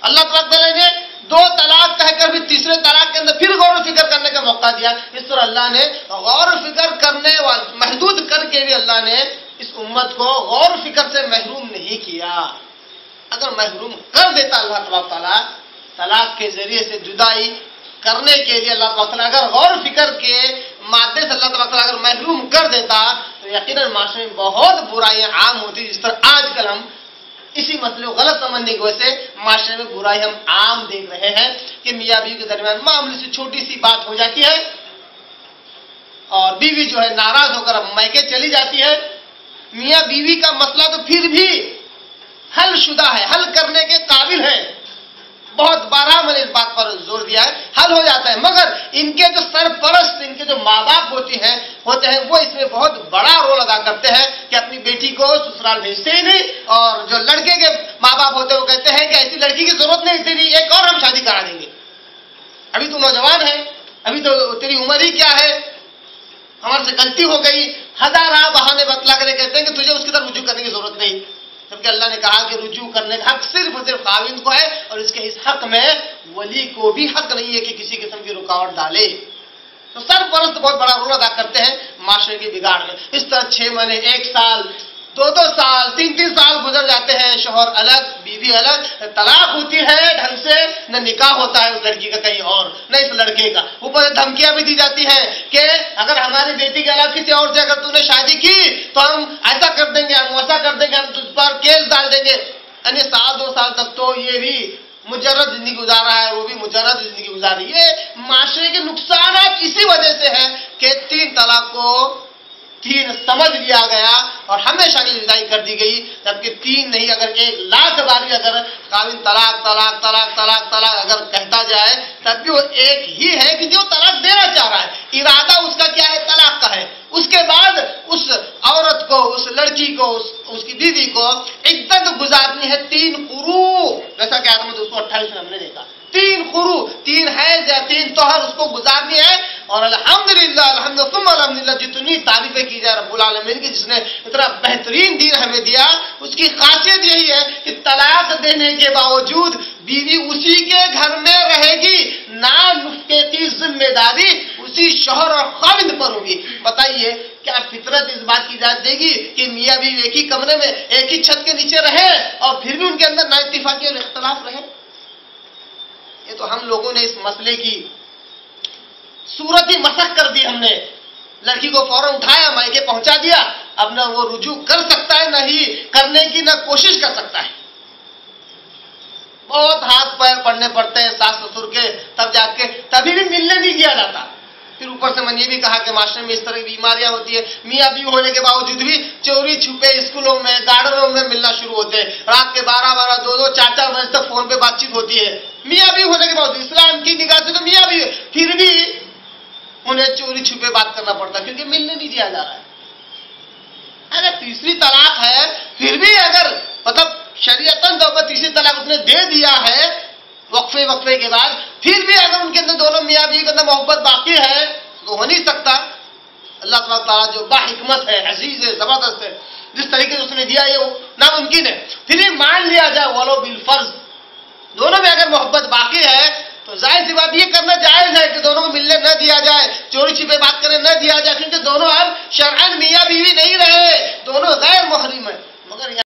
اللہ تبارک تعالیٰ نے 2 طلاق کہہ کر بھی تیسرے طلاق کے اندر پھر غور و فکر کرنے کا موقع دیا. اس طرح اللہ نے غور و فکر کرنے محدود کر کے بھی اللہ نے اس امت کو غور و فکر سے محروم نہیں کیا. اگر محروم کر دیتا اللہ تبارک تعالیٰ طلاق کے ذریعے سے جدائی کرنے کے لیے، اللہ تبارک تعالیٰ اگر غور و فکر کے مادے سے اللہ تبارک تعالیٰ اگر محروم کر دیتا تو یقیناً معاشرے میں بہت برائیاں عام ہوتی. جس طرح آج کل ہم اسی مسئلے کو غلط سمجھنے کی وجہ سے معاشرے میں برائی ہم عام دیکھ رہے ہیں کہ میاں بیوی کے درمیان معمولی سی چھوٹی سی بات ہو جاتی ہے اور بیوی جو ہے ناراض ہو کر میکے چلی جاتی ہے. میاں بیوی کا مسئلہ تو پھر بھی حل شدہ ہے، حل کرنے کے قابل ہے. بہت بارہ میں نے اس بات پر زور دیا ہے، حل ہو جاتا ہے. مگر ان کے جو سرپرست، ان کے جو ماں باپ ہوتے ہیں وہ اس میں بہت بڑا رول ادا کرتے ہیں کہ اپنی بیٹی کو سسرال بھیجتے ہی نہیں. اور جو لڑکے کے ماں باپ ہوتے ہیں وہ کہتے ہیں کہ ایسی لڑکی کی ضرورت نہیں، تیری ایک اور ہم شادی کرا دیں گے، ابھی تو نوجوان ہے، ابھی تو تیری عمر ہی کیا ہے، ہمارے سے غلطی ہو گئی. ہزارہ بہانے بتلا کر کہتے ہیں کہ تجھے اس کی طرف رجوع کرنے کی ضرورت نہیں. جبکہ اللہ نے کہا کہ رجوع کرنے کا حق صرف اور صرف خاوند کو ہے، اور اس کے اس حق میں ولی کو بھی حق نہیں ہے کہ کسی قسم کی رکاوٹ ڈالے. تو سرپرست بہت بڑا رول ادا کرتے ہیں معاشرے کے بگاڑ میں. اس طرح 6 مہینے، 1 سال، 2 سال، 3 سال گزر جاتے ہیں، شوہر الگ، بیوی الگ، طلاق ہوتی ہے ڈھنگ سے، نہ نکاح ہوتا ہے اس لڑکی کا کہیں اور، نہ اس لڑکے کا. اوپر سے دھمکیاں بھی دی جاتی ہیں کہ اگر ہماری بیٹی کے علاوہ کسی اور سے اگر تو نے شادی کی تو ہم ایسا کر دیں گے، ہم ویسا کر دیں گے، ہم تجھ پر کیس ڈال دیں گے. یعنی 2 سال تک تو یہ بھی مجرد زندگی گزارا ہے، وہ بھی مجرد زندگی گزاری. یہ معاشرے کے نقصانات اسی وجہ سے ہیں کہ 3 طلاق کو 3 سمجھ لیا گیا اور ہمیشہ کی جدائی کر دی گئی. جبکہ 3 نہیں، اگر 1,00,000 بار بھی اگر خاوند طلاق طلاق طلاق طلاق طلاق اگر کہتا جائے تب بھی وہ ایک ہی ہے کہ جو طلاق دینا چاہ رہا ہے. ارادہ اس کا کیا ہے؟ طلاق کا ہے. اس کے بعد اس عورت کو، اس لڑکی کو، اس کی بیوی کو عدت گزارنی ہے 3 قروء، جیسا کہ آیت نمبر 228 میں ہم نے دیکھا. 3 قروء، 3 حیض یا 3 طہر اس کو گزارنی ہے. اور الحمدللہ ثم الحمدللہ جتنی تعریفیں کی جائے رب العالمین کی، جس نے اتنا بہترین دین ہمیں دیا، اس کی خاصیت یہی ہے کہ طلاق دینے کے باوجود بیوی اسی کے گھر میں رہے گی، نفقے کی ذمہ داری اسی شوہر اور خاوند پر ہوگی. بتائیے کیا فطرت اس بات کی اجازت دے گی کہ میاں بیوی ایک ہی کمرے میں، ایک ہی چھت کے نیچے رہے اور پھر بھی ان کے اندر نا اتفاقی اور اختلاف رہے؟ یہ تو ہم لوگوں نے اس مسئلے کی صورت ہی مسخ کر دی. ہم نے لڑکی کو فوراً اٹھایا، مائکے پہنچا دیا. اب نہ وہ رجوع کر سکتا ہے، نہ ہی کرنے کی نہ کوشش کر سکتا ہے. بہت ہاتھ پیر پڑنے پڑتے ہیں ساس سسر کے، تب جا کے تبھی بھی ملنے نہیں دیا جاتا. پھر اوپر سے میں نے یہ بھی کہا کہ معاشرے میں اس طرح کی بیماریاں ہوتی ہیں، میاں بیوی ہونے کے باوجود بھی چوری چھپے اسکولوں میں، گارڈنوں میں ملنا شروع ہوتے ہیں. رات کے 12 2 4 بجے تک فون پہ بات چیت ہوتی ہے. میاں بیوی ہونے کے باوجود اسلام کی نگاہ سے تو میاں بیوی، پھر بھی انہیں چوری چھپے بات کرنا پڑتا ہے کیونکہ ملنے نہیں دیا جا رہا ہے. اگر تیسری طلاق ہے پھر بھی اگر مطلب شریعتاً طور پر تیسری طلاق اس نے دے دیا ہے وقفے کے بعد، پھر بھی اگر ان کے اندر دونوں میاں بیوی کے اندر محبت باقی ہے تو ہو نہیں سکتا. اللہ تبارک تعالیٰ جو با حکمت ہے، عزیز ہے، زبردست ہے، جس طریقے سے اس نے دیا یہ ناممکن ہے. پھر بھی مان لیا جائے ولو بالفرض دونوں میں اگر محبت باقی ہے تو ظاہر سی بات یہ کرنا جائز ہے کہ دونوں کو ملنے نہ دیا جائے، چوری چھپے بات کرنے نہ دیا جائے، کیونکہ دونوں اب شرعاً میاں بیوی نہیں رہے، دونوں غیر محرم ہیں. مگر